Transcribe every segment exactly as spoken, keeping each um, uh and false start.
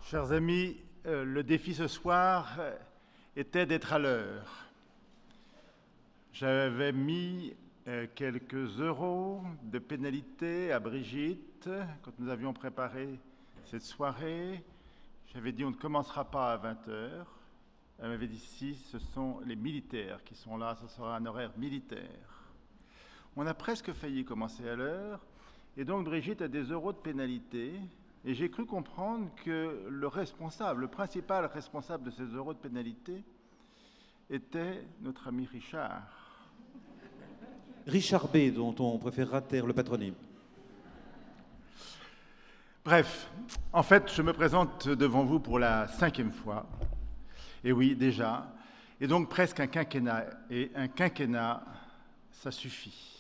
Chers amis, euh, le défi ce soir euh, était d'être à l'heure. J'avais mis euh, quelques euros de pénalité à Brigitte quand nous avions préparé cette soirée. J'avais dit on ne commencera pas à vingt heures. Elle m'avait dit si, ce sont les militaires qui sont là, ce sera un horaire militaire. On a presque failli commencer à l'heure, et donc Brigitte a des euros de pénalité. Et j'ai cru comprendre que le responsable, le principal responsable de ces euros de pénalité était notre ami Richard. Richard B, dont on préférera taire le patronyme. Bref, en fait, je me présente devant vous pour la cinquième fois. Et oui, déjà. Et donc presque un quinquennat. Et un quinquennat, ça suffit.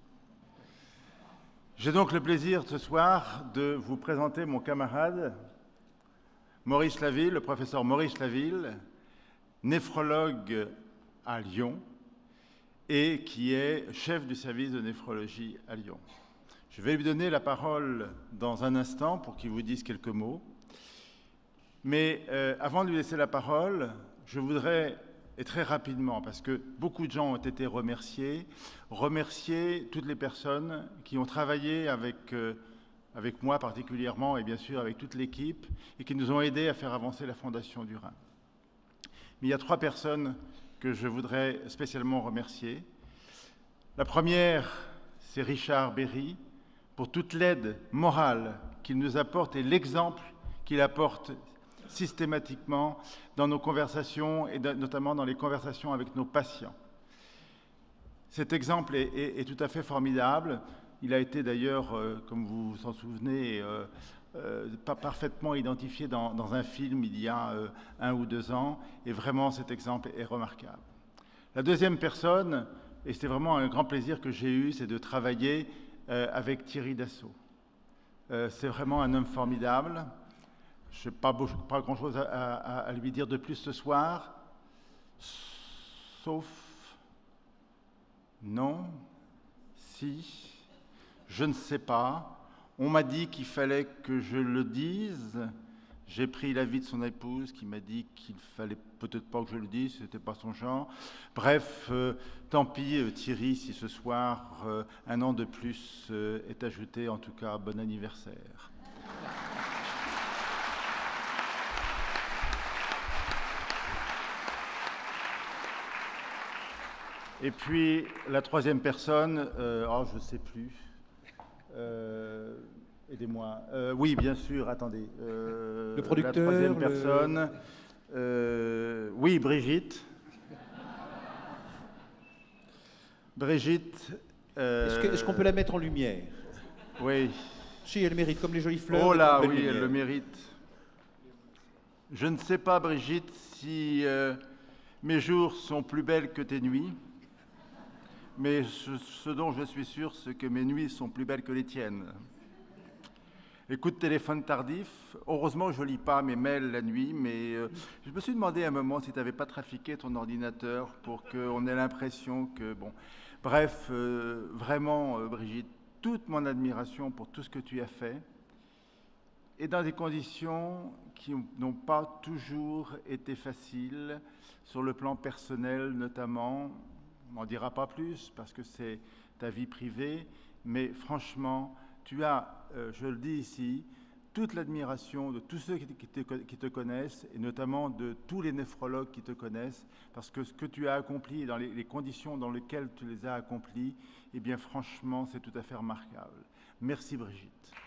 J'ai donc le plaisir ce soir de vous présenter mon camarade Maurice Laville, le professeur Maurice Laville, néphrologue à Lyon et qui est chef du service de néphrologie à Lyon. Je vais lui donner la parole dans un instant pour qu'il vous dise quelques mots. Mais euh, avant de lui laisser la parole, je voudrais, et très rapidement, parce que beaucoup de gens ont été remerciés, remercier toutes les personnes qui ont travaillé avec, euh, avec moi particulièrement, et bien sûr avec toute l'équipe, et qui nous ont aidés à faire avancer la Fondation du Rhin. Mais il y a trois personnes que je voudrais spécialement remercier. La première, c'est Richard Berry, pour toute l'aide morale qu'il nous apporte et l'exemple qu'il apporte systématiquement dans nos conversations et notamment dans les conversations avec nos patients. Cet exemple est, est, est tout à fait formidable. Il a été d'ailleurs, euh, comme vous vous en souvenez, euh, euh, pas parfaitement identifié dans, dans un film il y a euh, un ou deux ans, et vraiment cet exemple est remarquable. La deuxième personne, et c'est vraiment un grand plaisir que j'ai eu, c'est de travailler euh, avec Thierry Dassault. Euh, c'est vraiment un homme formidable. Je n'ai pas, pas grand-chose à, à, à lui dire de plus ce soir, sauf, non, si, je ne sais pas. On m'a dit qu'il fallait que je le dise. J'ai pris l'avis de son épouse qui m'a dit qu'il fallait peut-être pas que je le dise, ce n'était pas son genre. Bref, euh, tant pis euh, Thierry, si ce soir euh, un an de plus euh, est ajouté, en tout cas, bon anniversaire. Et puis, la troisième personne, euh, oh, je ne sais plus, euh, aidez-moi. Euh, oui, bien sûr, attendez. Euh, le producteur. La troisième le... personne, euh, oui, Brigitte. Brigitte. Euh, Est-ce que, est-ce qu'on peut la mettre en lumière? Oui. Si, elle mérite, comme les jolies fleurs. Oh là, oui, lumière. Elle le mérite. Je ne sais pas, Brigitte, si euh, mes jours sont plus belles que tes nuits. Mais ce, ce dont je suis sûr, c'est que mes nuits sont plus belles que les tiennes. Les coups de téléphone tardifs, heureusement je ne lis pas mes mails la nuit, mais euh, je me suis demandé à un moment si tu n'avais pas trafiqué ton ordinateur pour qu'on ait l'impression que... bon. Bref, euh, vraiment, euh, Brigitte, toute mon admiration pour tout ce que tu as fait, et dans des conditions qui n'ont pas toujours été faciles, sur le plan personnel notamment. On n'en dira pas plus parce que c'est ta vie privée, mais franchement, tu as, euh, je le dis ici, toute l'admiration de tous ceux qui te, qui te connaissent et notamment de tous les néphrologues qui te connaissent, parce que ce que tu as accompli dans les, les conditions dans lesquelles tu les as accomplis, eh bien franchement, c'est tout à fait remarquable. Merci Brigitte.